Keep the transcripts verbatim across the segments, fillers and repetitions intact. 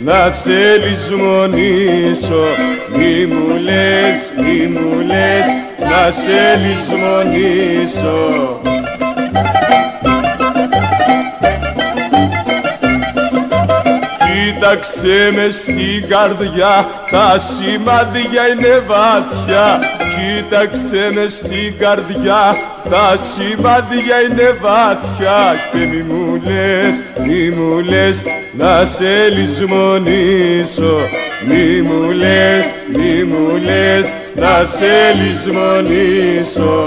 να σε λησμονήσω. Μη μου λες, μη μου λες, να σε λησμονήσω. Κοίταξε με στην καρδιά, τα σημάδια είναι βαθιά. Κοίταξε με στην καρδιά, τα σημάδια είναι βαθιά. Και μη μου λες, μη μου λες, να σε λησμονήσω. Μη μου λες, μη μου λες, να σε λησμονήσω.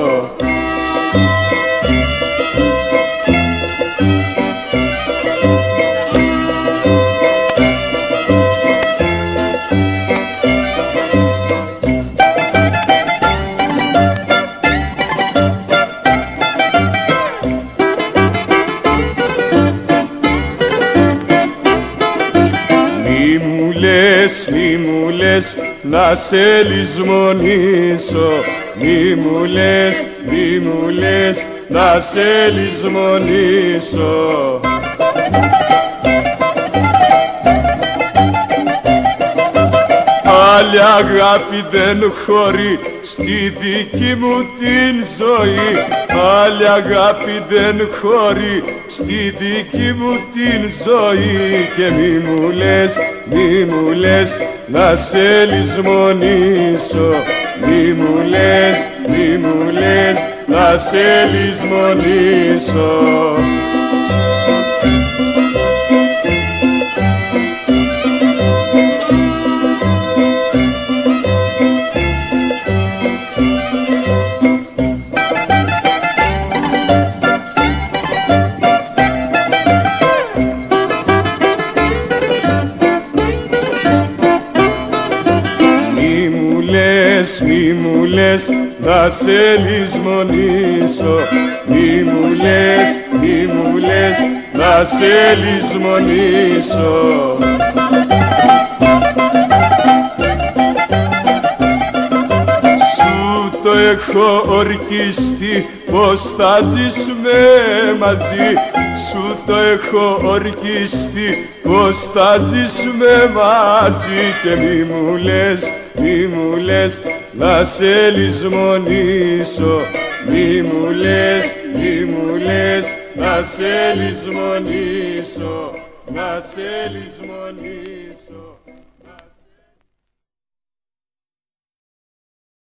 Μη μου λες, να σε λησμονήσω. Μη μου λες, μη μου λες, να σε λησμονήσω. Άλλη αγάπη δεν χωρεί στη δική μου την ζωή. Άλλη αγάπη δεν χωρεί στη δική μου την ζωή. Και μη μου λες, μη μου λες, να σε λησμονήσω. Μη μου λες, μη μου λες, να σε λησμονήσω. Μη μου λες, να σε λησμονήσω. Μη μου λες, μη μου λες, να σε λησμονήσω. Σου το έχω ορκιστεί πως θα ζήσουμε μαζί. Σου το έχω ορκιστεί πως θα ζήσουμε μαζί. Και μη μου λες, μη μου λες, να σε λησμονήσω. Μη μου λες, μη μου λες, να σε λησμονήσω. Να σε λησμονήσω.